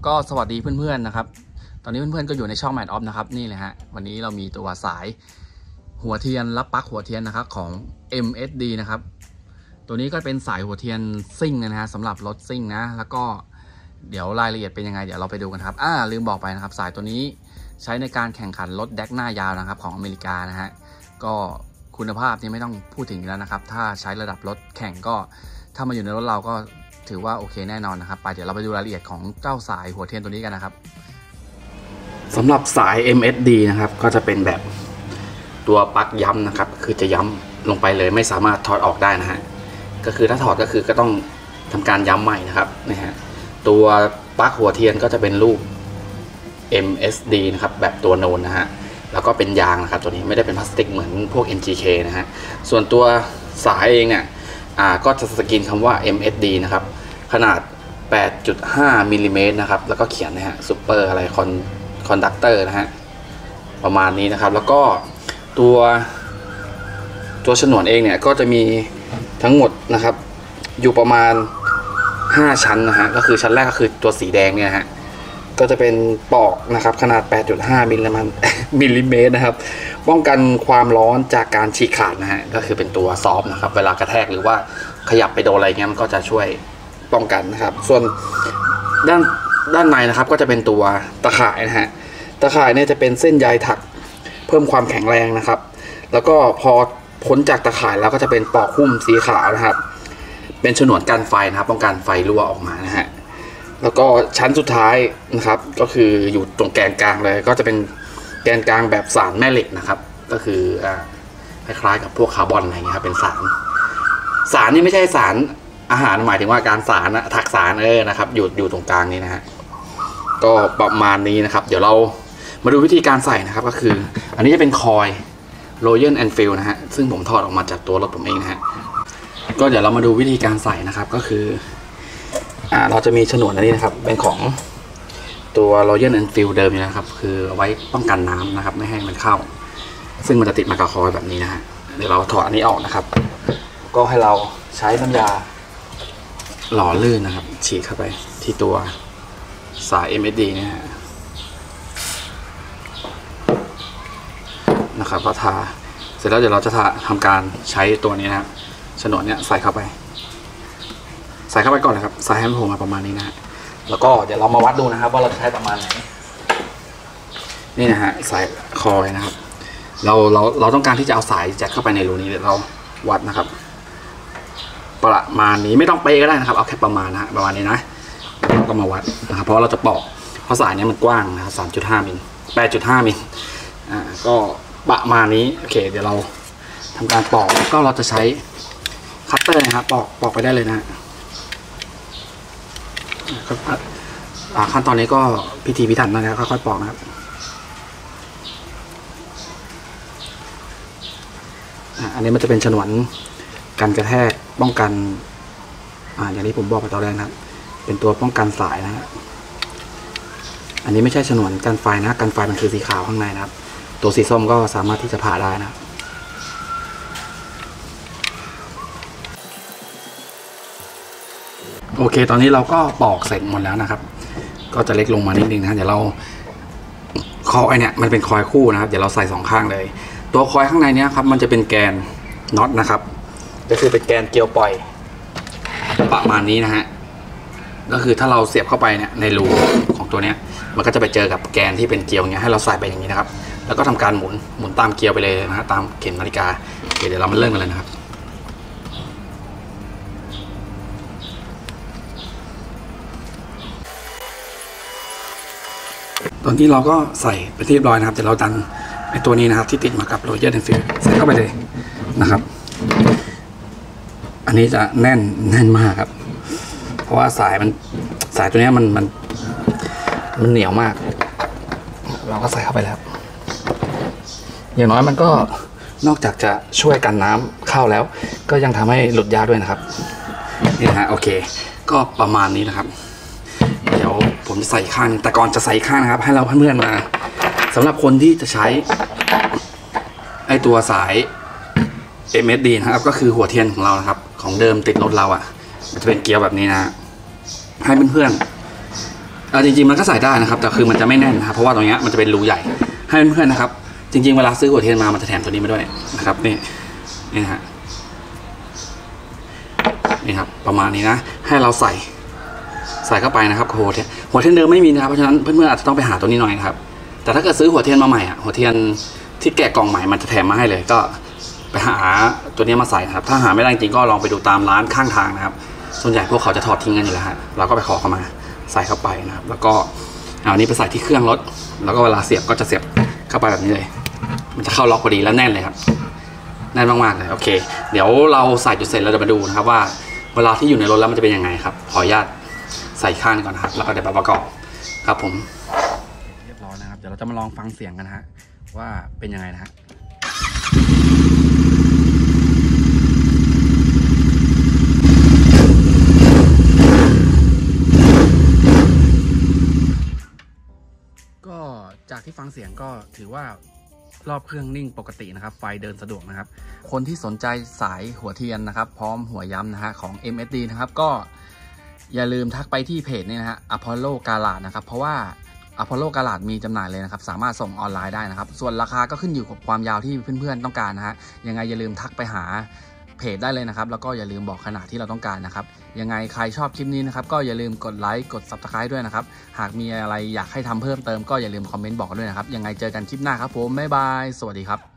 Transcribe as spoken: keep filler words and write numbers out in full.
ก็สวัสดีเพื่อนๆนะครับตอนนี้เพื่อนๆก็อยู่ในช่อง Mad Off นะครับนี่เลยฮะวันนี้เรามีตัวสายหัวเทียนรับปลั๊กหัวเทียนนะครับของ เอ็ม เอส ดี นะครับตัวนี้ก็เป็นสายหัวเทียนซิ่งนะฮะสำหรับรถซิ่งนะแล้วก็เดี๋ยวรายละเอียดเป็นยังไงเดี๋ยวเราไปดูกันครับอ่าลืมบอกไปนะครับสายตัวนี้ใช้ในการแข่งขันรถแดกหน้ายาวนะครับของอเมริกานะฮะก็คุณภาพนี่ไม่ต้องพูดถึงแล้วนะครับถ้าใช้ระดับรถแข่งก็ถ้ามาอยู่ในรถเราก็ถือว่าโอเคแน่นอนนะครับไปเดี๋ยวเราไปดูรายละเอียดของเจ้าสายหัวเทียนตัวนี้กันนะครับสำหรับสาย เอ็ม เอส ดี นะครับก็จะเป็นแบบตัวปลั๊กย้ำนะครับคือจะย้ำลงไปเลยไม่สามารถถอดออกได้นะฮะก็คือถ้าถอดก็คือก็ต้องทำการย้ำใหม่นะครับนะฮะตัวปลั๊กหัวเทียนก็จะเป็นรูป เอ็ม เอส ดี นะครับแบบตัวโนนนะฮะแล้วก็เป็นยางนะครับตัวนี้ไม่ได้เป็นพลาสติกเหมือนพวก เอ็น จี เค นะฮะส่วนตัวสายเองเนี่ยอ่าก็จะสกรีนคำว่า เอ็ม เอส ดี นะครับขนาด แปดจุดห้า มิลลิเมตรนะครับแล้วก็เขียนนะฮะซูเปอร์อะไรคอนคอนดักเตอร์นะฮะประมาณนี้นะครับแล้วก็ตัวตัวฉนวนเองเนี่ยก็จะมีทั้งหมดนะครับอยู่ประมาณห้าชั้นนะฮะก็คือชั้นแรกก็คือตัวสีแดงเนี่ยฮะก็จะเป็นปอกนะครับขนาด แปดจุดห้า มิลลิเมตรนะครับป้องกันความร้อนจากการฉีกขาดนะฮะก็คือเป็นตัวซอฟต์นะครับเวลากระแทกหรือว่าขยับไปโดนอะไรเงี้ยมันก็จะช่วยป้องกันนะครับส่วนด้านด้านในนะครับก็จะเป็นตัวตะข่ายนะฮะตะข่ายเนี่ยจะเป็นเส้นใยถักเพิ่มความแข็งแรงนะครับแล้วก็พอพ้นจากตะข่ายแล้วก็จะเป็นปอกหุ้มสีขาวนะครับเป็นฉนวนกันไฟนะครับป้องกันไฟรั่วออกมานะฮะแล้วก็ชั้นสุดท้ายนะครับก็คืออยู่ตรงแกนกลางเลยก็จะเป็นแกนกลางแบบสารแม่เหล็กนะครับก็คืออ่าคล้ายๆกับพวกคาร์บอนอะไรเงี้ยครับเป็นสารสารนี่ไม่ใช่สารอาหารหมายถึงว่าการสารนะถักสารเออนะครับอยู่อยู่ตรงกลางนี้นะฮะก็ประมาณนี้นะครับเดี๋ยวเรามาดูวิธีการใส่นะครับก็คืออันนี้จะเป็นคอย Royal Enfield นะฮะซึ่งผมถอดออกมาจากตัวรถผมเองนะฮะก็เดี๋ยวเรามาดูวิธีการใส่นะครับก็คืออ่าเราจะมีฉนวนอันนี้นะครับเป็นของตัว Royal Enfield เดิมนี่นะครับคือเอาไว้ป้องกันน้ำนะครับไม่ให้มันเข้าซึ่งมันจะติดมากับคอยแบบนี้นะฮะเดี๋ยวเราถอดอันนี้ออกนะครับก็ให้เราใช้น้ำยาหล่อลื่นนะครับฉีดเข้าไปที่ตัวสาย เอ็ม เอส ดี เนี่ยนะครับก็ทาเสร็จแล้วเดี๋ยวเราจะทำการใช้ตัวนี้นะครับฉนวนเนี้ยใส่เข้าไปใส่เข้าไปก่อนเลยครับใส่ให้มันโผล่มาประมาณนี้นะแล้วก็เดี๋ยวเรามาวัดดูนะครับว่าเราจะใช้ประมาณไหนนี่นะฮะสายคอยนะครับเราเราเราต้องการที่จะเอาสายแจ็คเข้าไปในรูนี้เดี๋ยวเราวัดนะครับประมาณนี้ไม่ต้องเป๊ะก็ได้นะครับเอาแค่ประมาณนะประมาณนี้นะเราก็มาวัดนะครับเพราะเราจะปอกเพราะสายนี้มันกว้างนะครับ สามจุดห้า มิล แปดจุดห้า มิลอ่าก็ประมาณนี้โอเคเดี๋ยวเราทำการปอกก็เราจะใช้คัตเตอร์นะครับปอกปอกไปได้เลยนะขั้นตอนนี้ก็พิธีพิถันนะครับค่อยๆปอกนะครับอันนี้มันจะเป็นฉนวนกันกระแทกป้องกันอ่าอย่างที่ผมบอกไปตอนแรกนะครับเป็นตัวป้องกันสายนะฮะอันนี้ไม่ใช่ฉนวนกันไฟนะกันไฟมันคือสีขาวข้างในนะครับตัวสีส้มก็สามารถที่จะผ่าได้นะโอเคตอนนี้เราก็ปอกเสร็จหมดแล้วนะครับก็จะเล็กลงมานิดนึงนะเดี๋ยวเราคอยเนี่ยมันเป็นคอยคู่นะครับเดี๋ยวเราใส่สองข้างเลยตัวคอยข้างในเนี้ยครับมันจะเป็นแกนน็อตนะครับก็คือเป็นแกนเกลียวปล่อยประมาณนี้นะฮะก็คือถ้าเราเสียบเข้าไปเนี่ยในรูของตัวเนี้ยมันก็จะไปเจอกับแกนที่เป็นเกลียวเงี้ยให้เราใส่ไปอย่างนี้นะครับแล้วก็ทำการหมุนหมุนตามเกลียวไปเลยนะฮะตามเข็มนาฬิกาเดี๋ยวเรามาเริ่มกันเลยนะครับตอนนี้เราก็ใส่ไปที่เรียบร้อยนะครับเดี๋ยวเราดันไอ้ตัวนี้นะครับที่ติดมากับ Royal Enfield ใส่เข้าไปเลยนะครับอันนี้จะแน่นแน่นมากครับเพราะว่าสายมันสายตัวนี้มันมันมันเหนียวมากเราก็ใส่เข้าไปแล้วอย่างน้อยมันก็นอกจากจะช่วยกันน้ำเข้าแล้วก็ยังทำให้หลุดยากด้วยนะครับนี่นะฮะโอเคก็ประมาณนี้นะครับเดี๋ยวผมจะใส่ข้างแต่ก่อนจะใส่ข้างนะครับให้เราเพื่อนๆมาสำหรับคนที่จะใช้ไอตัวสาย เอ็ม เอส ดี นะครับก็คือหัวเทียนของเรานะครับของเดิมติดรถเราอ่ะมันจะเป็นเกลียวแบบนี้นะให้เพื่อนๆอ่าจริงๆมันก็ใส่ได้นะครับแต่คือมันจะไม่แน่นนะครับเพราะว่าตรงนี้มันจะเป็นรูใหญ่ให้เพื่อนๆนะครับจริงๆเวลาซื้อหัวเทียนมามันจะแถมตัวนี้มาด้วยนะครับนี่นี่ฮะนี่ครับประมาณนี้นะให้เราใส่ใส่เข้าไปนะครับหัวเทียนหัวเทียนเดิมไม่มีนะครับเพราะฉะนั้นเพื่อนๆอาจจะต้องไปหาตัวนี้หน่อยนะครับแต่ถ้าเกิดซื้อหัวเทียนมาใหม่อ่ะหัวเทียนที่แกะกล่องใหม่มันจะแถมมาให้เลยก็ไปหาตัวนี้มาใส่นะครับถ้าหาไม่ได้จริงก็ลองไปดูตามร้านข้างทางนะครับส่วนใหญ่พวกเขาจะถอดทิ้งกันอยู่แล้วฮะเราก็ไปขอเข้ามาใส่เข้าไปนะครับแล้วก็เอาอันนี้ไปใส่ที่เครื่องรถแล้วก็เวลาเสียบก็จะเสียบเข้าไปแบบนี้เลยมันจะเข้าล็อกพอดีแล้วแน่นเลยครับแน่นมากๆเลยโอเคเดี๋ยวเราใส่จุดเสร็จเราจะมาดูนะครับว่าเวลาที่อยู่ในรถแล้วมันจะเป็นยังไงครับขออนุญาตใส่ข้างก่อนนะครับแล้วก็เดี๋ยวประกอบครับผมเรียบร้อยนะครับเดี๋ยวเราจะมาลองฟังเสียงกันฮะว่าเป็นยังไงนะฮะก็จากที่ฟังเสียงก็ถือว่ารอบเครื่องนิ่งปกตินะครับไฟเดินสะดวกนะครับคนที่สนใจสายหัวเทียนนะครับพร้อมหัวย้ำนะฮะของ เอ็ม เอส ดี นะครับก็อย่าลืมทักไปที่เพจนี่นะฮะ Apollo Garage นะครับเพราะว่า Apollo Garage มีจำหน่ายเลยนะครับสามารถส่งออนไลน์ได้นะครับส่วนราคาก็ขึ้นอยู่กับความยาวที่เพื่อนๆต้องการนะฮะยังไงอย่าลืมทักไปหาเพจได้เลยนะครับแล้วก็อย่าลืมบอกขนาดที่เราต้องการนะครับยังไงใครชอบคลิปนี้นะครับก็อย่าลืมกดไลค์กด ซับสไครบ์ ด้วยนะครับหากมีอะไรอยากให้ทำเพิ่มเติมก็อย่าลืมคอมเมนต์บอกกันด้วยนะครับยังไงเจอกันคลิปหน้าครับผมบ๊ายบายสวัสดีครับ